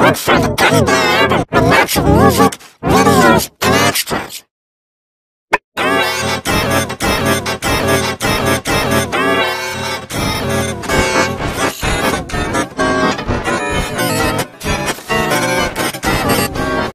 look for the Gummy Bear with lots of music, videos,